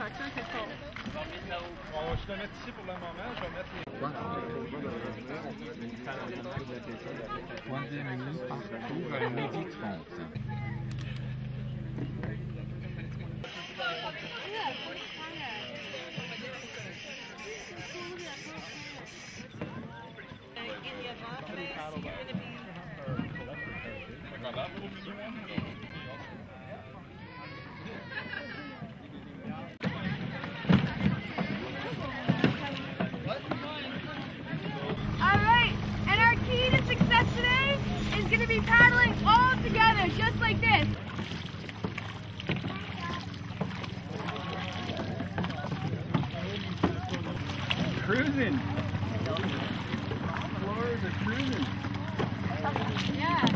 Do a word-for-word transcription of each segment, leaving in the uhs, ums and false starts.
tracteur, c'est fort. On va je te mettre ici pour le moment. Je vais mettre les... Troisième minute parcours à midi trente. Alright, and our key to success today is going to be paddling all together, just like this. Cruising! Floors are cruising! Yeah.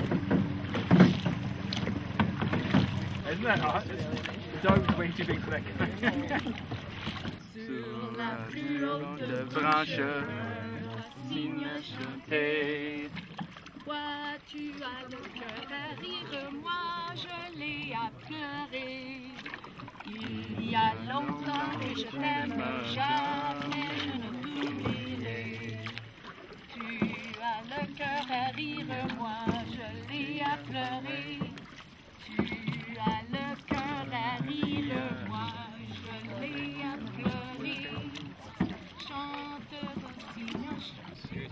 Isn't that hot? The dog's way too big for that guy. Sur la plus haute branche, signe chanté. Toi, tu as le cœur à rire, moi je l'ai à pleurer. Il y a longtemps que je t'aime, jamais je ne t'oublierai. Tu as le cœur à rire, moi je l'ai à pleurer. Tu as le cœur à rire, moi je l'ai à pleurer. Chante aussi,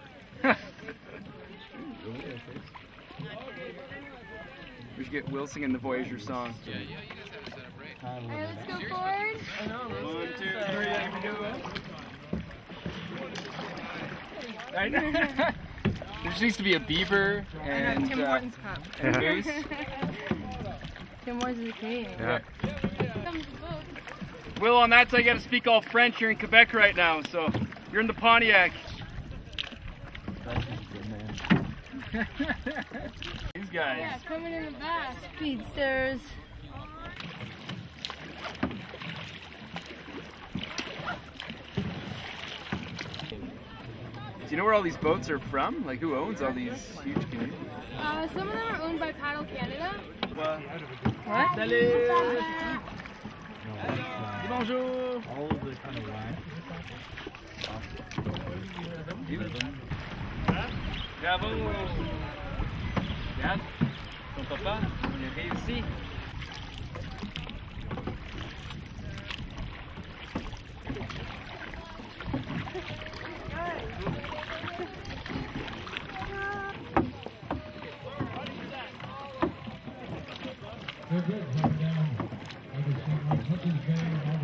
We should get Will singing the Voyager song. Yeah, yeah, you guys have to set up right. Alright, let's go forward. I know, one, two, three, I can do it. I know. There just needs to be a beaver and, Tim uh, Hortons cup. and goose. Tim Hortons is Canadian. Yeah. Will, on that side, you got to speak all French. You're in Quebec right now, so you're in the Pontiac. These guys. Yeah, coming in the back. Speedsters. Do you know where all these boats are from? Like, who owns all these huge canoes? Uh, some of them are owned by Paddle Canada. What? What? Salut! Bonjour! All of the kind of line. Bravo! Regarde, ton papa, il a réussi. They're good right now. I was saying,